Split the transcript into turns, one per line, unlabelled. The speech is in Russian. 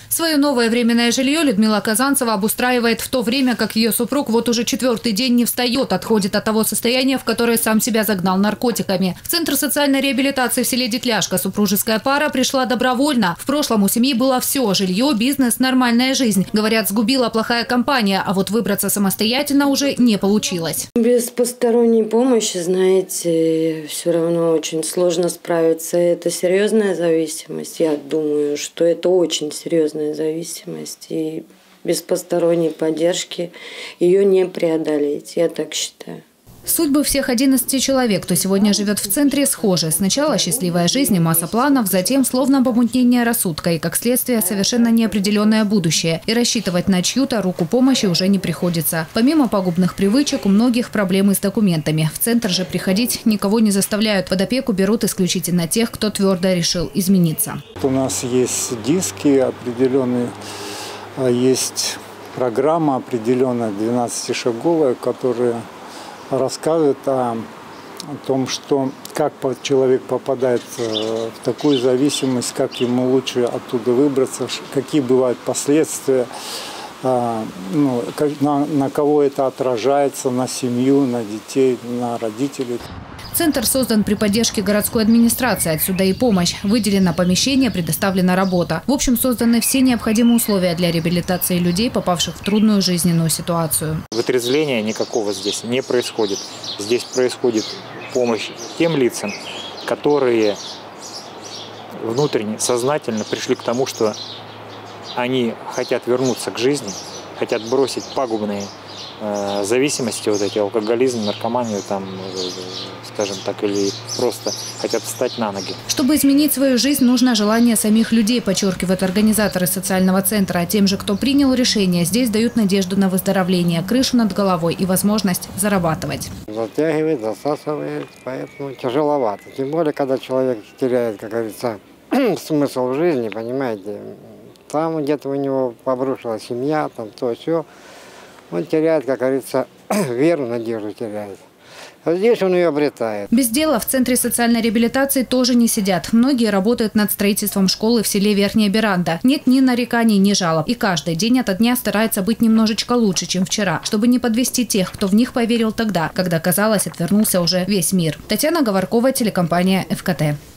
Свое новое временное жилье Людмила Казанцева обустраивает в то время, как ее супруг вот уже 4-й день не встает, отходит от того состояния, в которое сам себя загнал наркотиками. В Центр социальной реабилитации в селе Детляшка супружеская пара пришла добровольно. В прошлом у семьи было все – жилье, бизнес, нормальная жизнь. Говорят, сгубила плохая компания, а вот выбраться самостоятельно уже не получилось.
Без посторонней помощи, знаете, все равно очень сложно справиться. Это серьезная зависимость. Я думаю, что это очень серьезная зависимость. И без посторонней поддержки ее не преодолеть, я так считаю.
Судьбы всех 11 человек, кто сегодня живет в центре, схожи. Сначала счастливая жизнь и масса планов, затем словно помутнение рассудка и, как следствие, совершенно неопределенное будущее. И рассчитывать на чью-то руку помощи уже не приходится. Помимо пагубных привычек, у многих проблемы с документами. В центр же приходить никого не заставляют. Под опеку берут исключительно тех, кто твердо решил измениться.
У нас есть диски определенные, есть программа определенная, 12-шаговая, которая рассказывает о том, что как человек попадает в такую зависимость, как ему лучше оттуда выбраться, какие бывают последствия, на кого это отражается, на семью, на детей, на родителей.
Центр создан при поддержке городской администрации, отсюда и помощь. Выделено помещение, предоставлена работа. В общем, созданы все необходимые условия для реабилитации людей, попавших в трудную жизненную ситуацию.
Вытрезвления никакого здесь не происходит. Здесь происходит помощь тем лицам, которые внутренне, сознательно пришли к тому, что они хотят вернуться к жизни, хотят бросить пагубные зависимости, вот эти, алкоголизм, наркоманию, там, скажем так, или просто хотят встать на ноги.
Чтобы изменить свою жизнь, нужно желание самих людей, подчеркивают организаторы социального центра. А тем же, кто принял решение, здесь дают надежду на выздоровление, крышу над головой и возможность зарабатывать.
Затягивает, засасывает, поэтому тяжеловато. Тем более, когда человек теряет, как говорится, смысл в жизни, понимаете, там где-то у него обрушилась семья, там то все. Он теряет, как говорится, веру, надежду теряет. А здесь он ее обретает.
Без дела в Центре социальной реабилитации тоже не сидят. Многие работают над строительством школы в селе Верхняя Беранда. Нет ни нареканий, ни жалоб. И каждый день ото дня старается быть немножечко лучше, чем вчера, чтобы не подвести тех, кто в них поверил тогда, когда, казалось, отвернулся уже весь мир. Татьяна Говоркова, телекомпания ФКТ.